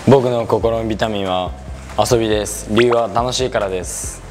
僕の心のビタミンは遊びです。理由は楽しいからです。